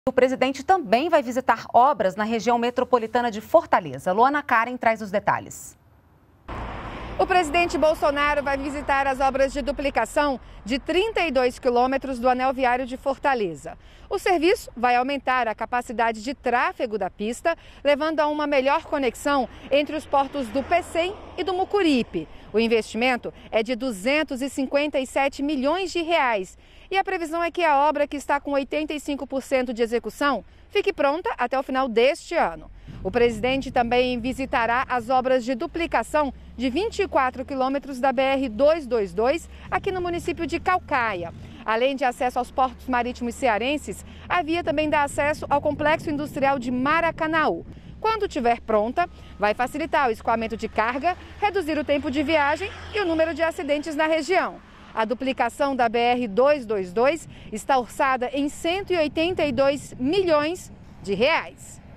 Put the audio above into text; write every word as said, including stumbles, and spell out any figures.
O presidente também vai visitar obras na região metropolitana de Fortaleza. Luana Karen traz os detalhes. O presidente Bolsonaro vai visitar as obras de duplicação de trinta e dois quilômetros do anel viário de Fortaleza. O serviço vai aumentar a capacidade de tráfego da pista, levando a uma melhor conexão entre os portos do Pecém e do Mucuripe. O investimento é de duzentos e cinquenta e sete milhões de reais. E a previsão é que a obra, que está com oitenta e cinco por cento de execução, fique pronta até o final deste ano. O presidente também visitará as obras de duplicação de vinte e quatro quilômetros da B R duzentos e vinte e dois, aqui no município de Caucaia. Além de acesso aos portos marítimos cearenses, a via também dá acesso ao complexo industrial de Maracanaú. Quando estiver pronta, vai facilitar o escoamento de carga, reduzir o tempo de viagem e o número de acidentes na região. A duplicação da B R duzentos e vinte e dois está orçada em cento e oitenta e dois milhões de reais.